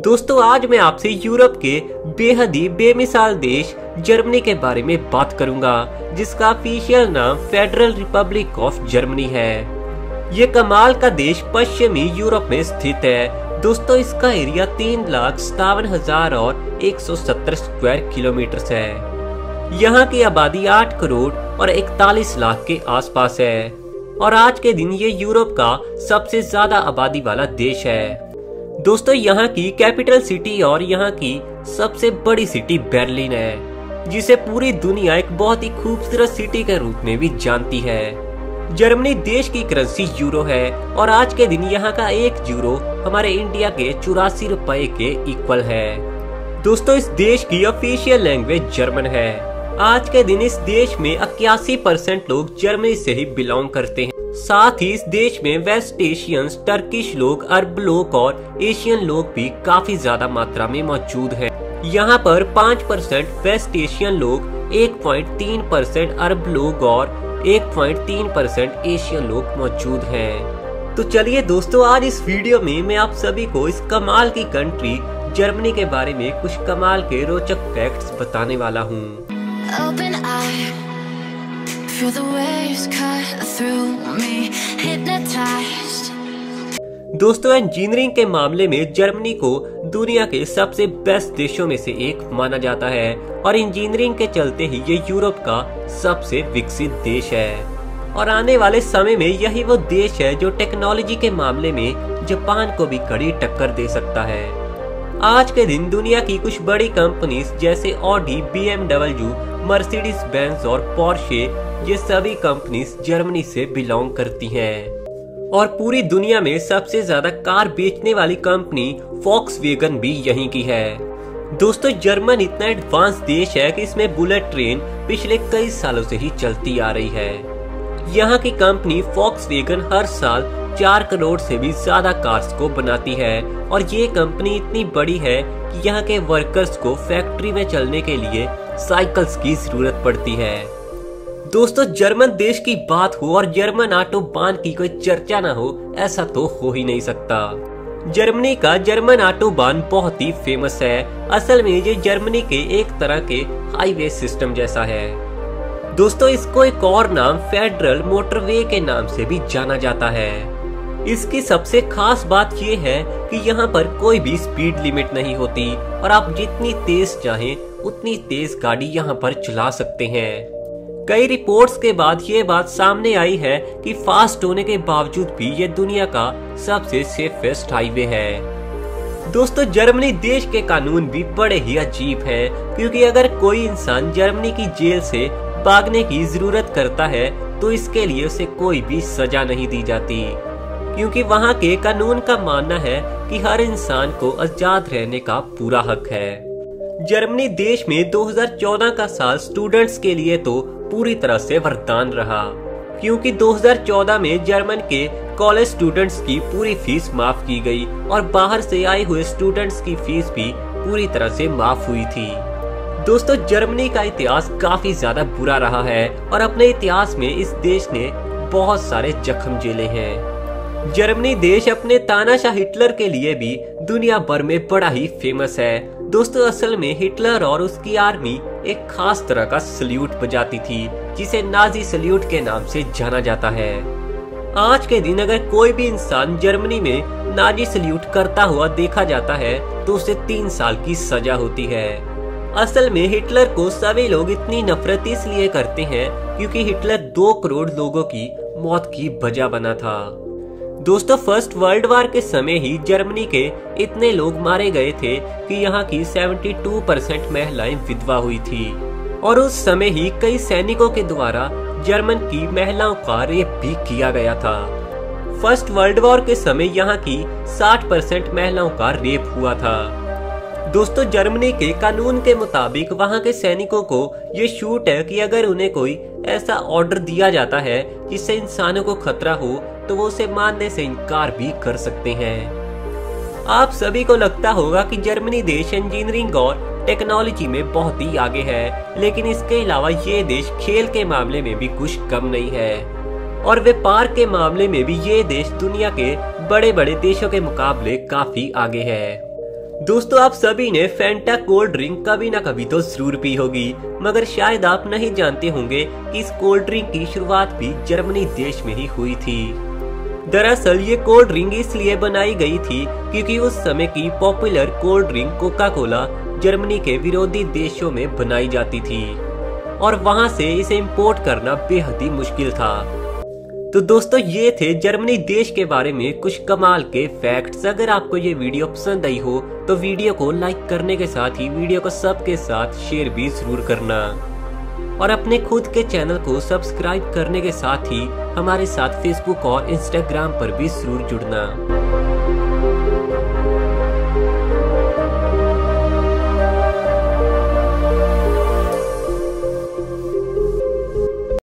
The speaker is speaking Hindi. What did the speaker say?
दोस्तों आज मैं आपसे यूरोप के बेहद ही बेमिसाल देश जर्मनी के बारे में बात करूंगा, जिसका ऑफिशियल नाम फेडरल रिपब्लिक ऑफ जर्मनी है। ये कमाल का देश पश्चिमी यूरोप में स्थित है। दोस्तों इसका एरिया 3,57,170 स्क्वायर किलोमीटर है। यहाँ की आबादी 8 करोड़ और 41 लाख के आसपास है और आज के दिन ये यूरोप का सबसे ज्यादा आबादी वाला देश है। दोस्तों यहाँ की कैपिटल सिटी और यहाँ की सबसे बड़ी सिटी बर्लिन है, जिसे पूरी दुनिया एक बहुत ही खूबसूरत सिटी के रूप में भी जानती है। जर्मनी देश की करेंसी यूरो है और आज के दिन यहाँ का 1 यूरो हमारे इंडिया के 84 रुपए के इक्वल है। दोस्तों इस देश की ऑफिशियल लैंग्वेज जर्मन है। आज के दिन इस देश में 81% लोग जर्मनी से ही बिलोंग करते हैं। साथ ही इस देश में वेस्ट एशियंस, टर्किश लोग, अरब लोग और एशियन लोग भी काफी ज्यादा मात्रा में मौजूद हैं। यहाँ पर 5% वेस्ट एशियन लोग, 1.3% अरब लोग और 1.3% एशियन लोग मौजूद हैं। तो चलिए दोस्तों आज इस वीडियो में मैं आप सभी को इस कमाल की कंट्री जर्मनी के बारे में कुछ कमाल के रोचक फैक्ट्स बताने वाला हूँ। Feel the waves cut through me, hypnotized. दोस्तों इंजीनियरिंग के मामले में जर्मनी को दुनिया के सबसे बेस्ट देशों में से एक माना जाता है और इंजीनियरिंग के चलते ही ये यूरोप का सबसे विकसित देश है और आने वाले समय में यही वो देश है जो टेक्नोलॉजी के मामले में जापान को भी कड़ी टक्कर दे सकता है। आज के दिन दुनिया की कुछ बड़ी कंपनीज जैसे ऑडी, BMW, मर्सिडीज बेंज और पोर्शे, ये सभी कंपनीज जर्मनी से बिलोंग करती हैं और पूरी दुनिया में सबसे ज्यादा कार बेचने वाली कंपनी वॉक्सवैगन भी यहीं की है। दोस्तों जर्मन इतना एडवांस देश है कि इसमें बुलेट ट्रेन पिछले कई सालों से ही चलती आ रही है। यहाँ की कंपनी वॉक्सवैगन हर साल 4 करोड़ से भी ज्यादा कार्स को बनाती है और ये कंपनी इतनी बड़ी है कि यहाँ के वर्कर्स को फैक्ट्री में चलने के लिए साइकिल्स की जरूरत पड़ती है। दोस्तों जर्मन देश की बात हो और जर्मन ऑटोबान की कोई चर्चा ना हो, ऐसा तो हो ही नहीं सकता। जर्मनी का जर्मन ऑटोबान बहुत ही फेमस है। असल में ये जर्मनी के एक तरह के हाईवे सिस्टम जैसा है। दोस्तों इसको एक और नाम फेडरल मोटरवे के नाम से भी जाना जाता है। इसकी सबसे खास बात यह है कि यहाँ पर कोई भी स्पीड लिमिट नहीं होती और आप जितनी तेज चाहें उतनी तेज गाड़ी यहाँ पर चला सकते हैं। कई रिपोर्ट्स के बाद ये बात सामने आई है कि फास्ट होने के बावजूद भी ये दुनिया का सबसे सेफेस्ट हाईवे है। दोस्तों जर्मनी देश के कानून भी बड़े ही अजीब हैं, क्योंकि अगर कोई इंसान जर्मनी की जेल से भागने की जरूरत करता है तो इसके लिए उसे कोई भी सजा नहीं दी जाती, क्योंकि वहाँ के कानून का मानना है कि हर इंसान को आजाद रहने का पूरा हक है। जर्मनी देश में 2014 का साल स्टूडेंट्स के लिए तो पूरी तरह से वरदान रहा, क्योंकि 2014 में जर्मन के कॉलेज स्टूडेंट्स की पूरी फीस माफ की गई और बाहर से आए हुए स्टूडेंट्स की फीस भी पूरी तरह से माफ हुई थी। दोस्तों जर्मनी का इतिहास काफी ज्यादा बुरा रहा है और अपने इतिहास में इस देश ने बहुत सारे जख्म झेले हैं। जर्मनी देश अपने तानाशाह हिटलर के लिए भी दुनिया भर में बड़ा ही फेमस है। दोस्तों असल में हिटलर और उसकी आर्मी एक खास तरह का सल्यूट बजाती थी, जिसे नाजी सल्यूट के नाम से जाना जाता है। आज के दिन अगर कोई भी इंसान जर्मनी में नाजी सल्यूट करता हुआ देखा जाता है तो उसे 3 साल की सजा होती है। असल में हिटलर को सभी लोग इतनी नफरत इसलिए करते हैं क्योंकि हिटलर 2 करोड़ लोगों की मौत की वजह बना था। दोस्तों फर्स्ट वर्ल्ड वार के समय ही जर्मनी के इतने लोग मारे गए थे कि यहाँ की 72% महिलाएं विधवा हुई थी और उस समय ही कई सैनिकों के द्वारा जर्मन की महिलाओं का रेप भी किया गया था। फर्स्ट वर्ल्ड वॉर के समय यहाँ की 60% महिलाओं का रेप हुआ था। दोस्तों जर्मनी के कानून के मुताबिक वहाँ के सैनिकों को ये छूट है कि अगर उन्हें कोई ऐसा ऑर्डर दिया जाता है जिससे इंसानों को खतरा हो तो वो उसे मानने से इनकार भी कर सकते हैं। आप सभी को लगता होगा कि जर्मनी देश इंजीनियरिंग और टेक्नोलॉजी में बहुत ही आगे है, लेकिन इसके अलावा ये देश खेल के मामले में भी कुछ कम नहीं है और व्यापार के मामले में भी ये देश दुनिया के बड़े बड़े देशों के मुकाबले काफी आगे है। दोस्तों आप सभी ने फैंटा कोल्ड ड्रिंक कभी ना कभी तो जरूर पी होगी, मगर शायद आप नहीं जानते होंगे कि इस कोल्ड ड्रिंक की शुरुआत भी जर्मनी देश में ही हुई थी। दरअसल ये कोल्ड ड्रिंक इसलिए बनाई गई थी क्योंकि उस समय की popular cold drink Coca Cola Germany के विरोधी देशों में बनाई जाती थी और वहां से इसे इंपोर्ट करना बेहद ही मुश्किल था। तो दोस्तों ये थे जर्मनी देश के बारे में कुछ कमाल के फैक्ट्स। अगर आपको ये वीडियो पसंद आई हो तो वीडियो को लाइक करने के साथ ही वीडियो को सबके साथ शेयर भी जरूर करना और अपने खुद के चैनल को सब्सक्राइब करने के साथ ही हमारे साथ फेसबुक और इंस्टाग्राम पर भी जरूर जुड़ना।